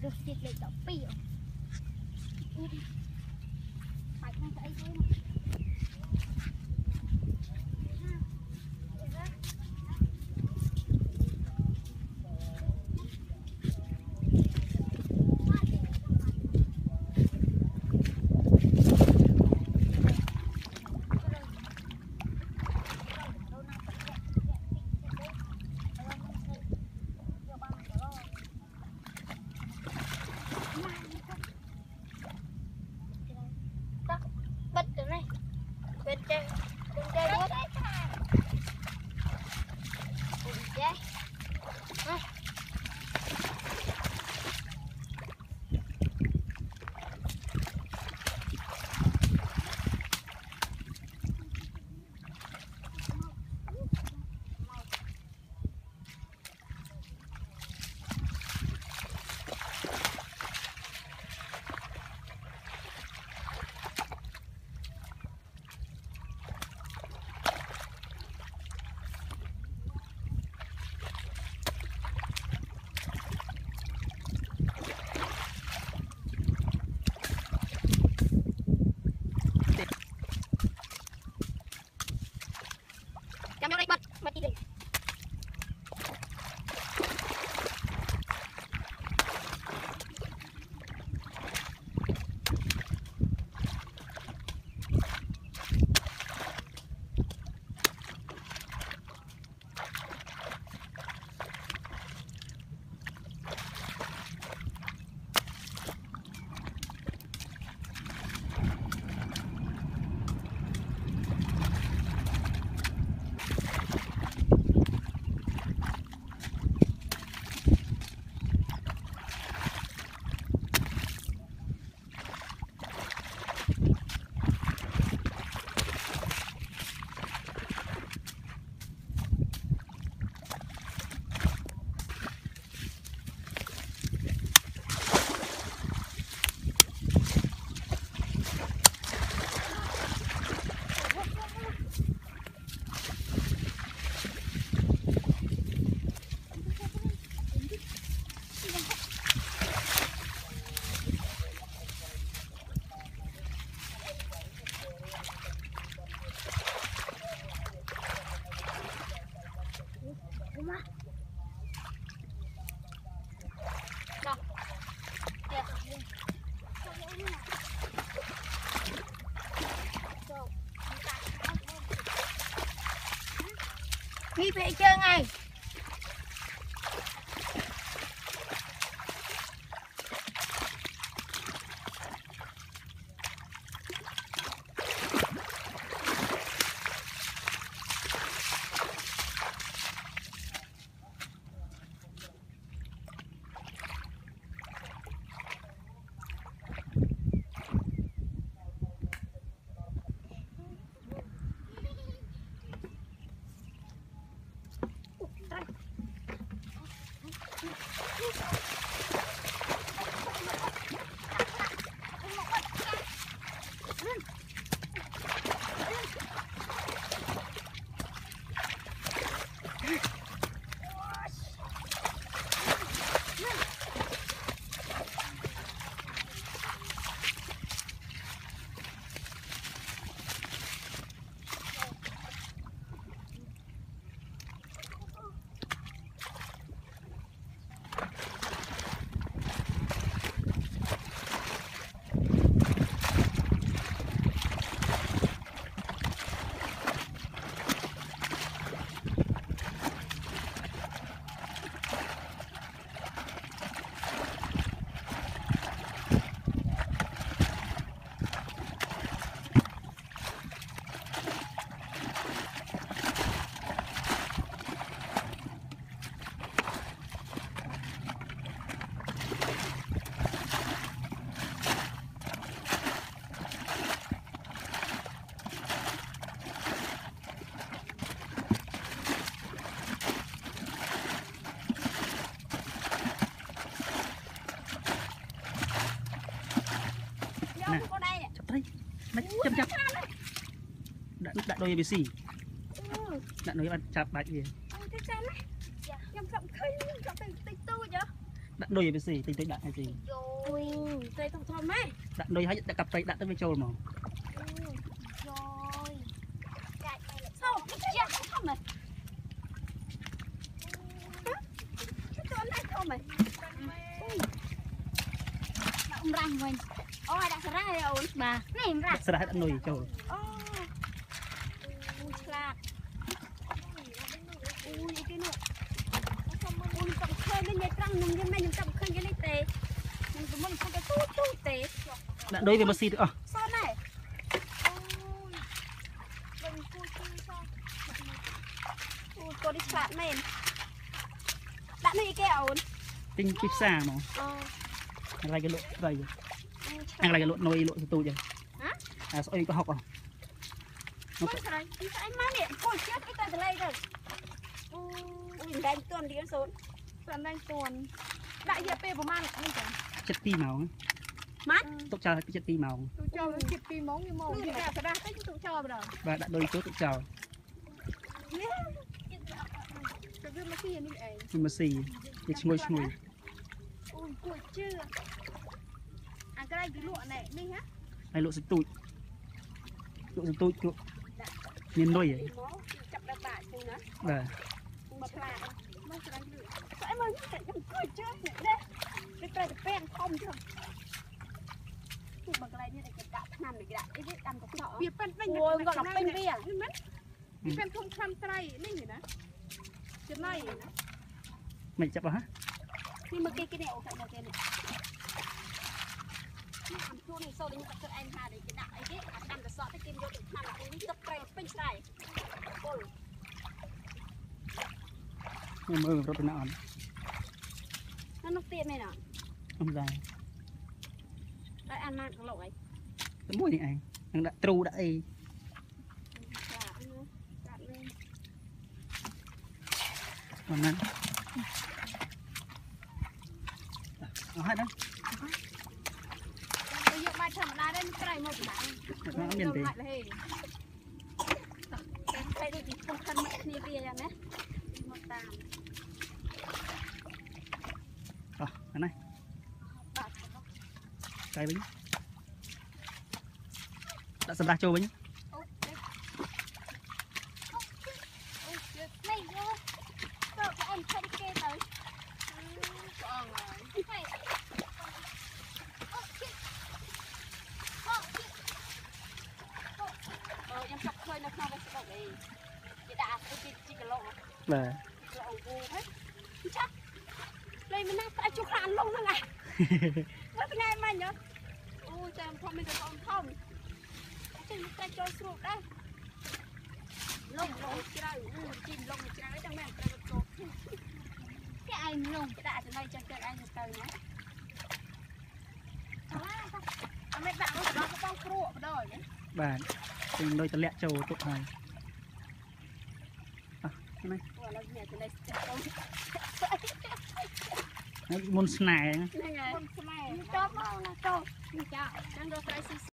được xịt để đọc biểu bạch nó thấy thôi bật từ này bên trên đuốt vô đây bật đi. Đi về chơi ngay. Đặt đôi ABC. Đặt đôi bạn chạp bạch gì? Em rộng khơi, rộng tình tu chứ. đặt đôi với gì tính đặt hay gì ui tây thong thom ấy đặt đôi hay đặt cặp tay đặt tới với trâu mà rồi sao chết không mày cái con này không mày ông răng mình ôi đặt ra rồi bà này ra sẽ đặt đôi trâu lạc ui cái nụ ui cầm khơi lên nhảy trăng nhung nhung nhung cầm khơi cái này tê nhung mình không cái tu tê đặt đôi với một xì nữa sao này ui đừng cùi cùi sao ui cô đi phạt mền đã nuôi kẹo tinh kịp xa mà lại cái lỗ đây ăn lại cái lỗ nồi lỗ từ vậy à sao có học à nó cái anh má nè cùi chết cái tay từ đây rồi ui đánh tuần đi ăn sốn tuần đánh tuần đại hiệp pe của man này chất ti màu mắt tốt cho cái chất ti màu tôi cho nó chụp tí móng như màu như là phải ra cái tụi cho rồi và đặt đôi chỗ tự chào cái viên nó kia như vậy nhưng mà xì để ngồi ui cùi chưa à cái này cái lụa này đi hả hay lỗ tụi chỗ miền đôi vậy chặt đập bả chứ nữa và mà là nó sẽ đánh lửa phải mà cái trong cùi chưa nhỉ đây cái tay cái pen không chưa tụi bằng cái này như này cái đạn nằm để cái đạn cái đạn có thọ វាប៉ិនវិញ ôi còn nó bên bia វាប៉ិនធំខ្លាំងត្រៃនេះណាចំណៃណា mày chập hả nhưng mà cái nẹo phải là cái này làm chua này sau đấy người ta cho em hà để cái đạn ấy cái đạn cái sọt cái kim vô được tham là cái tập pre bên sai ôi nhưng mà rồi bên nào nó tiền này nè không dài đấy ăn mang cái lẩu ấy cái mũi này anh đã trù đã ấy còn nè hai đó bây giờ bài thầm ra đây cái một cái nó miền tây cái đây thì không thân mẹ kia kia nhá một tàn cái này cái bánh đã sắp ra trâu bánh này vô sao các em không kê tới em chọc khơi nó không có gì chị đã chị cái lộ là lộ vô hết chắc đây mình đang tại chụp hàn luôn này mất ngay mà nhớ ui trời không mình được không trên tay cho sụp đây lông lông cái đây chim lông cái đấy trong này cái anh lông cái đại từ đây cho anh từ từ nhé mấy bạn nó có bao cua rồi đấy bà tình đôi tật lẹ trâu tụt này à cái này nó môn snai này cho nó cho cho đang rồi